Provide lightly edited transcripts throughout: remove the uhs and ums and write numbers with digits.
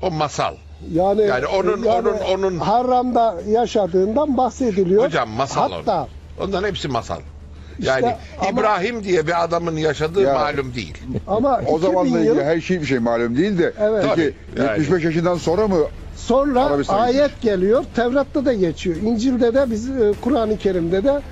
O masal. Yani onun Harram'da yaşadığından bahsediliyor. hocam masal. Hatta onların hepsi masal. İşte Yani ama, İbrahim diye bir adamın yaşadığı malum değil. ama O zamanla 2000 ilgili yıl her şey bir şey malum değil de. Evet. Peki Tabii, 75 yaşından sonra mı? sonra Arabistan ayet geliyor. Tevrat'ta da geçiyor. İncil'de de biz Kur'an-ı Kerim'de de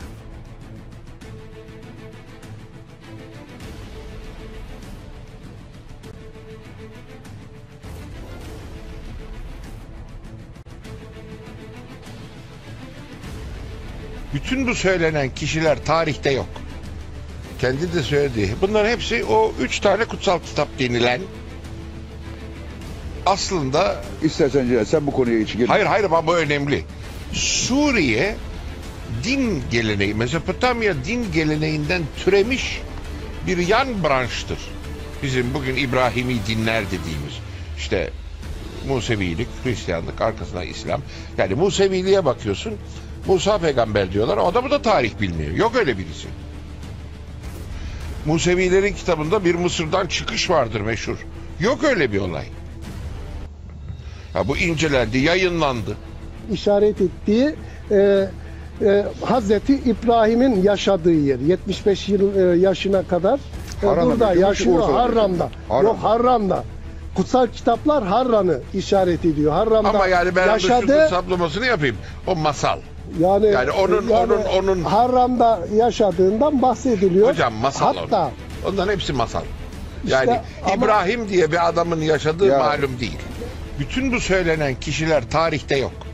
Bütün bu söylenen kişiler tarihte yok. Kendi de söyledi. Bunların hepsi o 3 tane kutsal kitap denilen aslında İstersen Celal sen bu konuya hiç girme. hayır ama bu önemli. Suriye din geleneği, Mezopotamya din geleneğinden türemiş bir yan branştır. Bizim bugün İbrahimi dinler dediğimiz işte Musevilik, Hristiyanlık, arkasına İslam. Yani Museviliğe bakıyorsun, Musa peygamber diyorlar. O adamı da tarih bilmiyor. Yok öyle birisi. Musevilerin kitabında bir Mısır'dan çıkış vardır meşhur. Yok öyle bir olay. Ha, bu incelendi, yayınlandı. işaret ettiği Hazreti İbrahim'in yaşadığı yer. 75 yıl yaşına kadar Harran'da burada mı? yaşıyor. Bursa'da mı? Harran'da. Yok, Harran'da. Kutsal kitaplar Harran'ı işaret ediyor. Harran'da Ama yani ben yaşadı. şunun hesaplamasını yapayım. O masal. Yani onun Harran'da yaşadığından bahsediliyor. hocam masal. Hatta onların hepsi masal. Yani ama, İbrahim diye bir adamın yaşadığı Ya. malum değil. Bütün bu söylenen kişiler tarihte yok.